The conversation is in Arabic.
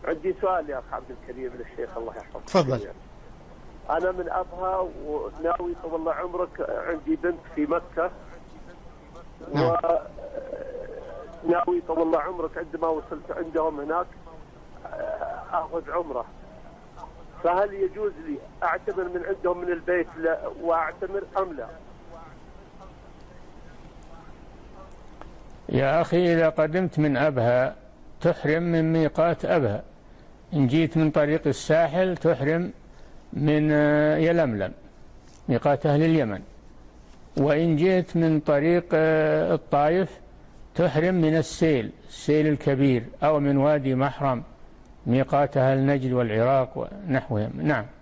عندي سؤال يا أخ عبد الكريم للشيخ الله يحفظك. تفضل. أنا من أبها وناوي طول الله عمرك، عندي بنت في مكة. نعم. وناوي طول الله عمرك عندما وصلت عندهم هناك أخذ عمرة، فهل يجوز لي أعتمر من عندهم من البيت وأعتمر أم لا؟ يا أخي إذا قدمت من أبها تحرم من ميقات أبها. إن جيت من طريق الساحل تحرم من يلملم ميقات أهل اليمن، وإن جيت من طريق الطائف تحرم من السيل الكبير، أو من وادي محرم ميقات أهل نجد والعراق ونحوهم. نعم.